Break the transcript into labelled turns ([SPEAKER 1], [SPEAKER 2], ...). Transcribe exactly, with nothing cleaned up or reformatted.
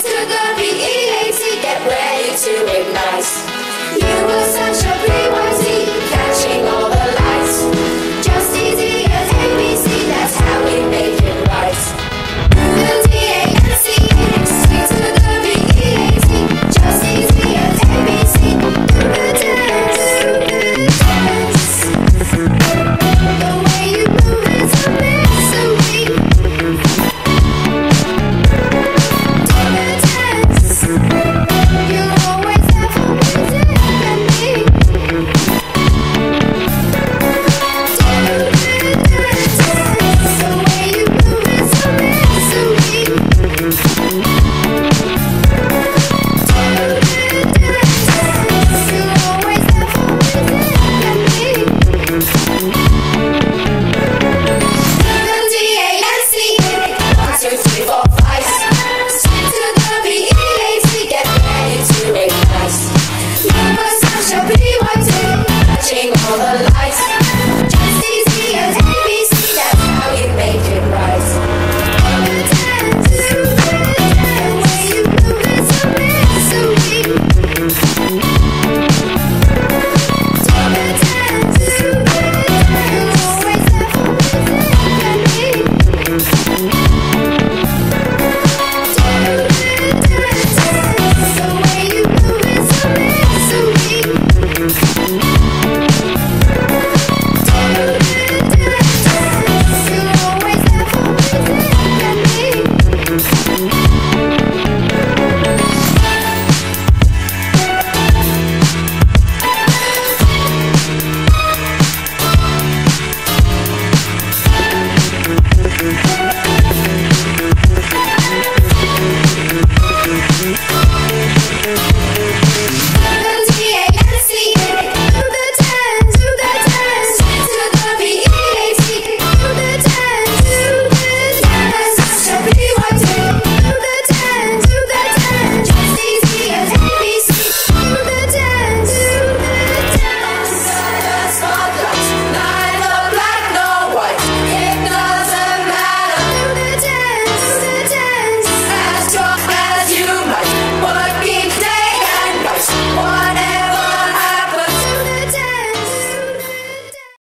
[SPEAKER 1] to the B E A T, get ready to ignite. You were such a P Y T, catching all the lights. Just easy as A B C, that's how we make it right. The D A N C, C to the B E A T, just easy as A B C. Do the dance, do the dance. The way you move is amazing.